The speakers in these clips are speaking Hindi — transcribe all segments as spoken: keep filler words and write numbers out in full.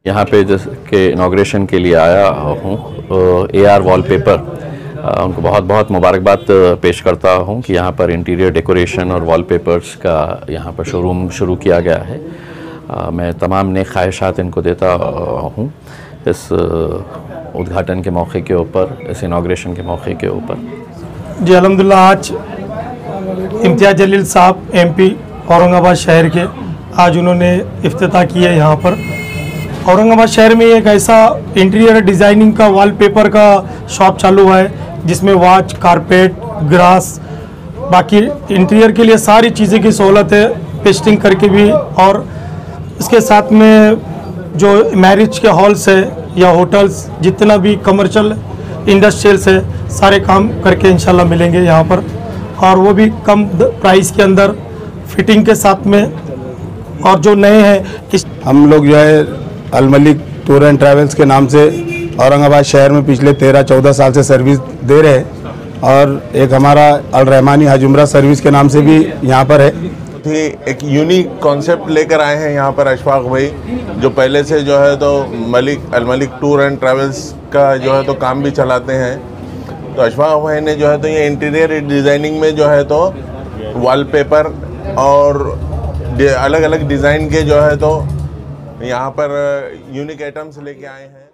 यहाँ पे जिसके इनाग्रेशन के लिए आया हूँ ए आर वॉलपेपर, उनको बहुत बहुत मुबारकबाद पेश करता हूँ कि यहाँ पर इंटीरियर डेकोरेशन और वॉलपेपर्स का यहाँ पर शोरूम शुरू किया गया है। आ, मैं तमाम नए ख्वाहिशात इनको देता हूँ इस उद्घाटन के मौके के ऊपर, इस इनाग्रेशन के मौके के ऊपर। जी अल्हम्दुलिल्लाह, आज इम्तियाज़ जलील साहब एम पी औरंगाबाद शहर के, आज उन्होंने इफ्तिताह की है। यहाँ पर औरंगाबाद शहर में एक ऐसा इंटीरियर डिज़ाइनिंग का वॉलपेपर का शॉप चालू हुआ है जिसमें वॉच, कारपेट, ग्रास, बाकी इंटीरियर के लिए सारी चीज़ें की सहूलत है, पेस्टिंग करके भी। और इसके साथ में जो मैरिज के हॉल्स है या होटल्स, जितना भी कमर्शियल इंडस्ट्रियल्स है, सारे काम करके इंशाल्लाह मिलेंगे यहाँ पर, और वो भी कम प्राइस के अंदर फिटिंग के साथ में। और जो नए हैं इस हम लोग जो है Al Malik tour and travels के नाम से औरंगाबाद शहर में पिछले तेरह चौदह साल से सर्विस दे रहे हैं, और एक हमारा अल रहमानी हज उम्रा सर्विस के नाम से भी यहाँ पर है। थी एक यूनिक कॉन्सेप्ट लेकर आए हैं यहाँ पर अशफाक भाई, जो पहले से जो है तो Malik Al Malik tour and travels का जो है तो काम भी चलाते हैं। तो अशफाक भाई ने जो है तो ये इंटीरियर डिज़ाइनिंग में जो है तो वॉलपेपर और अलग अलग डिज़ाइन के जो है तो यहाँ पर यूनिक आइटम्स लेके आए हैं।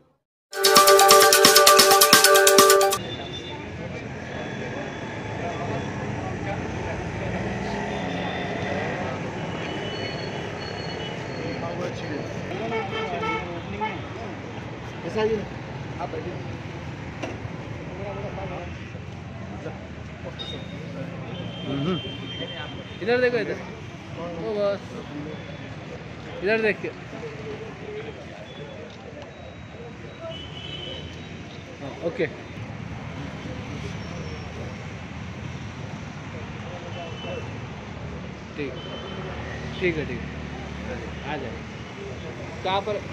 इधर देखो, इधर ओ बस इधर देखिए। ओके, ठीक ठीक है, ठीक है, आ जाए। कहाँ पर?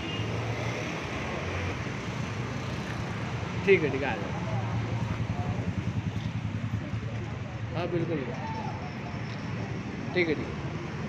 ठीक है, ठीक है, आ जाए। हाँ बिल्कुल, ठीक है, ठीक है।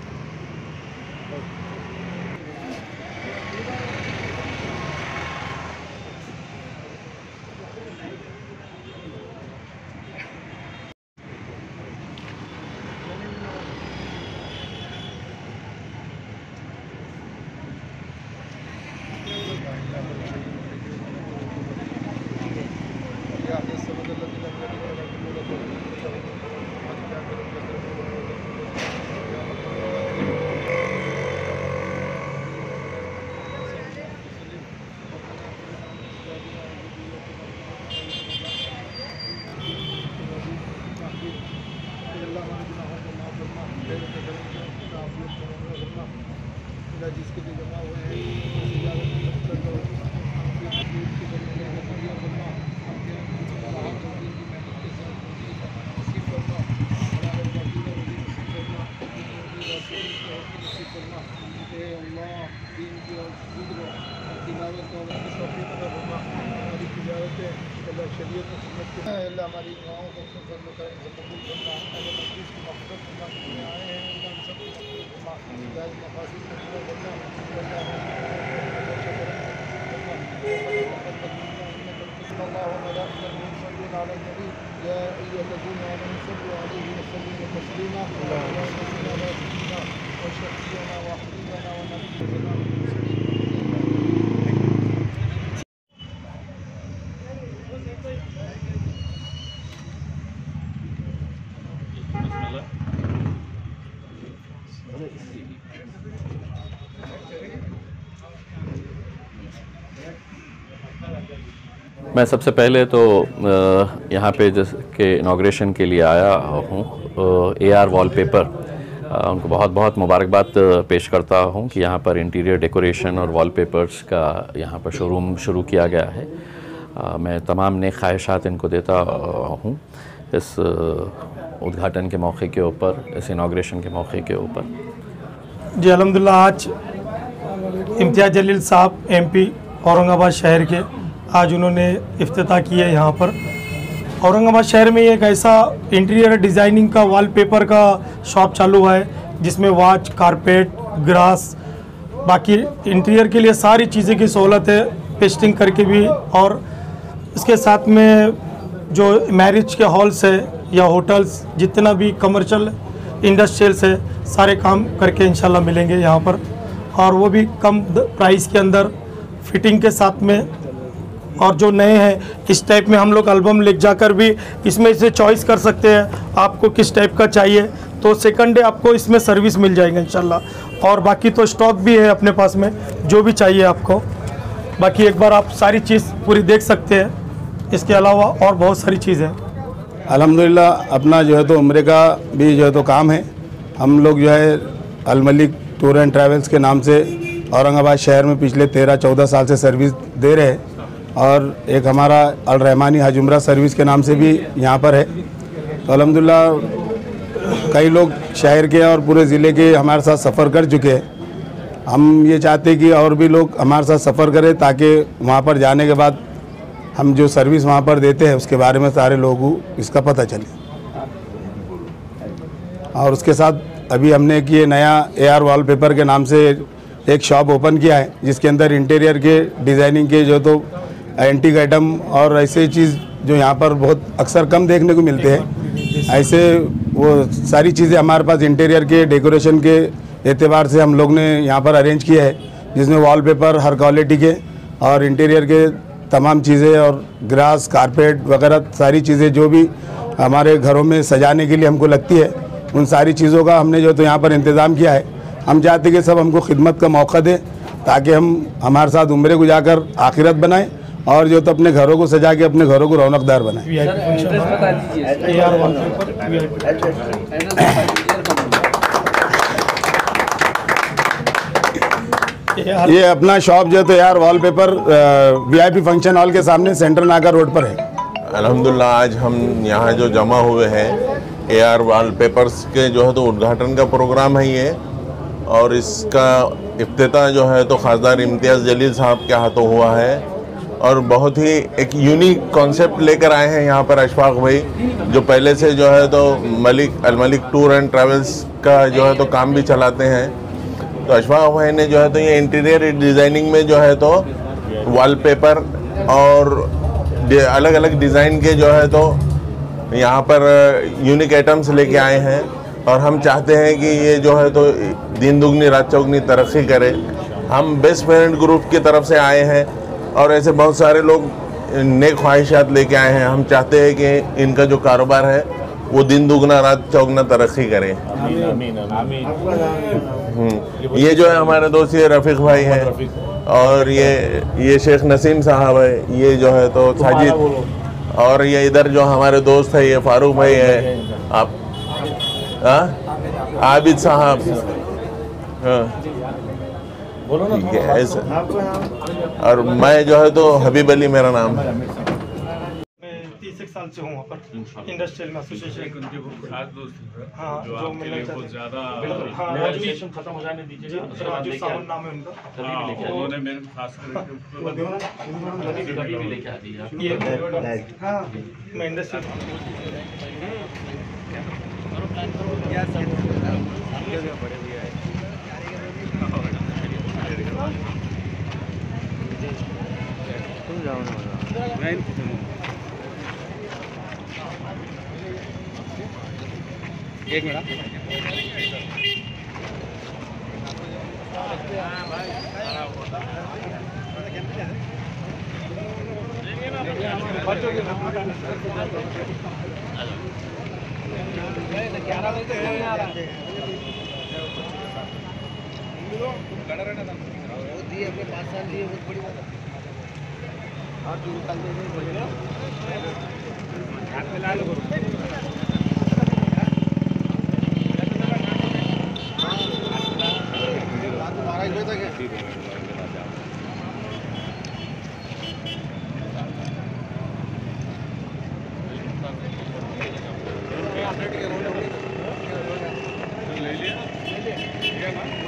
जिसके लिए जमा हुए हैं हमारी गाँव को कबूल करना, अगर मस्जिद की मक़सद करना आए हैं, उनका सब जायज़ मक़ासिद पूरा करना, अल्लाह व मलाइकतहु युसल्लूना अला नबी या अय्युहल्लज़ीना आमनू सल्लू अलैहि व सल्लिमू तस्लीमा अल्लाहुम्मा सल्लि अला सय्यिदिना व शफ़ीअना व हबीबना व नबीना। मैं सबसे पहले तो यहाँ पे जिसके इनाग्रेशन के लिए आया हूँ ए आर वॉलपेपर, उनको बहुत बहुत मुबारकबाद पेश करता हूँ कि यहाँ पर इंटीरियर डेकोरेशन और वॉलपेपर्स का यहाँ पर शोरूम शुरू किया गया है। आ, मैं तमाम नए ख्वाहिशात इनको देता हूँ इस उद्घाटन के मौके के ऊपर, इस इनाग्रेशन के मौके के ऊपर। जी अल्हम्दुलिल्लाह, आज इम्तियाज़ जलील साहब एम पी औरंगाबाद शहर के, आज उन्होंने इफ्तिताह की है। यहाँ पर औरंगाबाद शहर में एक ऐसा इंटीरियर डिज़ाइनिंग का वॉलपेपर का शॉप चालू हुआ है जिसमें वॉच, कारपेट, ग्रास, बाकी इंटीरियर के लिए सारी चीज़ें की सहूलत है, पेस्टिंग करके भी, और इसके साथ में जो मैरिज के हॉल्स है या होटल्स, जितना भी कमर्शियल इंडस्ट्रियल्स है, सारे काम करके इंशाल्लाह मिलेंगे यहाँ पर, और वो भी कम प्राइस के अंदर फिटिंग के साथ में। और जो नए हैं इस टाइप में हम लोग एल्बम ले जाकर भी इसमें से चॉइस कर सकते हैं, आपको किस टाइप का चाहिए, तो सेकंड डे आपको इसमें सर्विस मिल जाएगा इंशाल्लाह। और बाकी तो स्टॉक भी है अपने पास में, जो भी चाहिए आपको। बाकी एक बार आप सारी चीज़ पूरी देख सकते हैं, इसके अलावा और बहुत सारी चीज़ें हैं। अल्हम्दुलिल्लाह अपना जो है तो उम्रे का भी जो है तो काम है। हम लोग जो है Al Malik tour and travels के नाम से औरंगाबाद शहर में पिछले तेरह चौदह साल से सर्विस दे रहे हैं, और एक हमारा अल रहमानी हज उम्रा सर्विस के नाम से भी यहाँ पर है। तो अल्हम्दुलिल्लाह कई लोग शहर के और पूरे ज़िले के हमारे साथ सफ़र कर चुके हैं। हम ये चाहते हैं कि और भी लोग हमारे साथ सफ़र करें, ताकि वहाँ पर जाने के बाद हम जो सर्विस वहाँ पर देते हैं उसके बारे में सारे लोगों को इसका पता चले। और उसके साथ अभी हमने एक ये नया ए आर वॉलपेपर के नाम से एक शॉप ओपन किया है, जिसके अंदर इंटीरियर के डिज़ाइनिंग के जो तो एंटीक आइटम और ऐसे चीज़ जो यहाँ पर बहुत अक्सर कम देखने को मिलते हैं, ऐसे वो सारी चीज़ें हमारे पास इंटीरियर के डेकोरेशन के एतबार से हम लोग ने यहाँ पर अरेंज किया है, जिसमें वॉलपेपर हर क्वालिटी के और इंटीरियर के तमाम चीज़ें और ग्रास कारपेट वगैरह सारी चीज़ें जो भी हमारे घरों में सजाने के लिए हमको लगती है, उन सारी चीज़ों का हमने जो तो यहाँ पर इंतज़ाम किया है। हम चाहते हैं कि सब हमको खिदमत का मौका दे, ताकि हम हमारे साथ उम्रे को जाकर आखिरत बनाएं और जो तो अपने घरों को सजा के अपने घरों को रौनकदार बनाएं। ये अपना शॉप जो तो यार वॉलपेपर वीआईपी फंक्शन हॉल के सामने सेंट्रल नाका रोड पर है। अल्हम्दुलिल्लाह आज हम यहाँ जो जमा हुए हैं ए आर वॉलपेपर्स के जो है तो उद्घाटन का प्रोग्राम है ये, और इसका इफ्तिताह जो है तो खासदार इम्तियाज़ जलील साहब के हाथों हुआ है, और बहुत ही एक यूनिक कॉन्सेप्ट लेकर आए हैं यहाँ पर अशफाक भाई, जो पहले से जो है तो Malik Al Malik tour and travels का जो है तो काम भी चलाते हैं। तो अशफाक भाई ने जो है तो ये इंटीरियर डिज़ाइनिंग में जो है तो वॉलपेपर और अलग अलग डिज़ाइन के जो है तो यहाँ पर यूनिक आइटम्स लेके आए हैं, और हम चाहते हैं कि ये जो है तो दिन दुगनी रात चौगनी तरक्की करे। हम बेस्ट पेरेंट ग्रुप की तरफ से आए हैं, और ऐसे बहुत सारे लोग नेक ख्वाहिशात लेके आए हैं। हम चाहते हैं कि इनका जो कारोबार है वो दिन दुगना रात चौगना तरक्की करे। ये जो है हमारे दोस्त ये रफ़ीक भाई हैं, और ये ये शेख नसीम साहब है, ये जो है तो साजिद, और ये इधर जो हमारे दोस्त है ये फारूक भाई है, आप हाँ आबिद साहब, हाँ ठीक है ऐसा। और मैं जो है तो हबीब अली मेरा नाम है। तीस एक साल से हूँ वहाँ पर इंडस्ट्रियल में एसोसिएशन। हाँ जो मिलना चाहते ज़्यादा हाँ एसोसिएशन खत्म हो जाने दीजिए। राजू साहब नाम है उनका, उन्होंने मेरे खास ये हाँ मैं इंडस्ट्रियल एक मिनट अपने पाँच साल दिए बहुत बड़ी बात है। ले लिया